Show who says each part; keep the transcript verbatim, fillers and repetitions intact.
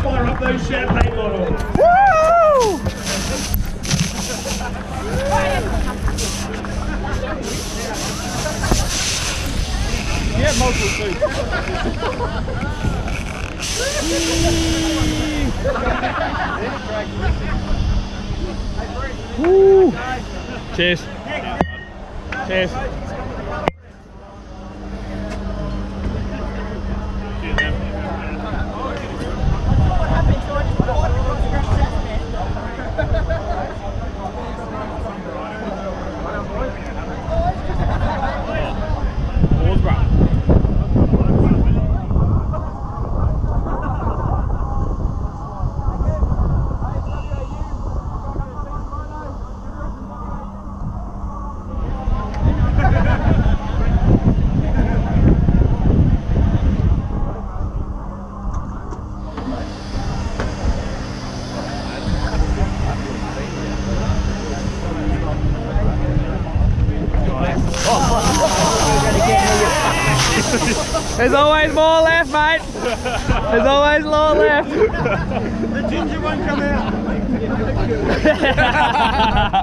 Speaker 1: fire up those champagne bottles.
Speaker 2: Woo!
Speaker 1: Yeah, multiple food.
Speaker 2: Woo! Cheers. Cheers. There's always more left, mate. There's always more left.
Speaker 1: The ginger one come out.